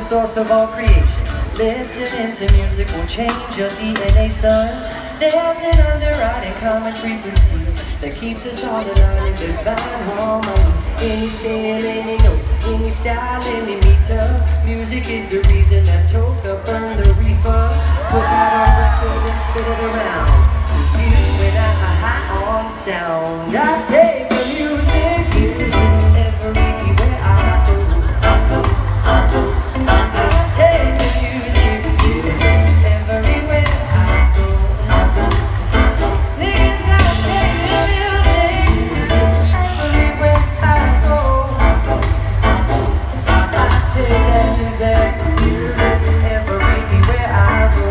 source of all creation. Listening to music will change your DNA, son. There's an underwriting common frequency that keeps us all aligned in divine harmony. Any scale, any note, any style, any meter. Music is the reason that Toka burned the reefer. Put that on record and spit it around. So you and I are high on sound. I take the music, everywhere I go. I take the music, everywhere I go. Niggas, I take the music, everywhere I go. I take that music, everywhere I go.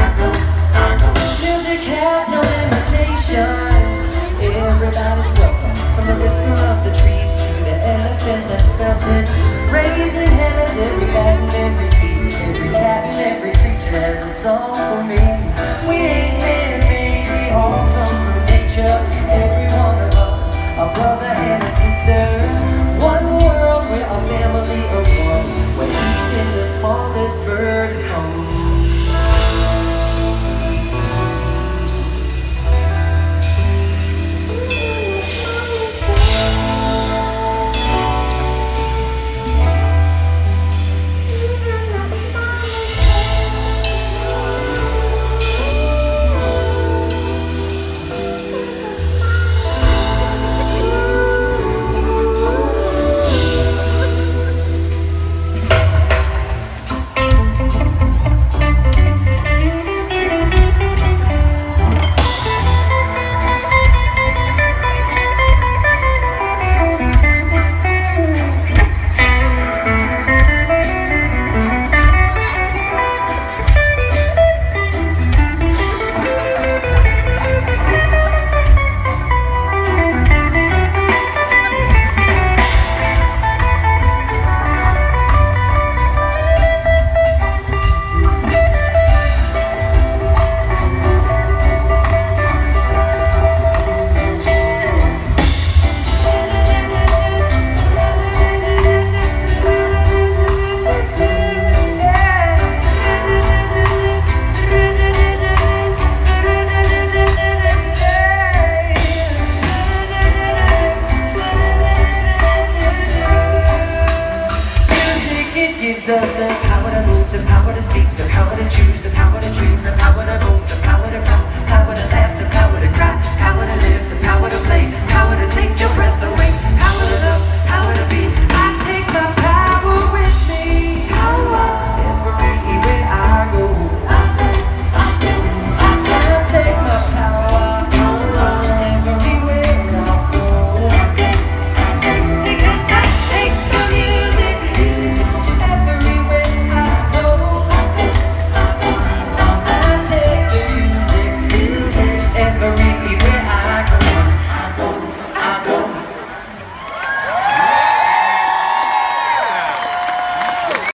Music has no limitations. Everybody's welcome, from the whisper of the trees to the elephant that's belted. Raising hell as every bat and every beat, every cat and every creature has a song for me. We ain't man-made, we all come from nature. Every one of us, a brother and a sister. One world, we're a family of one, where even the smallest bird comes. Gives us the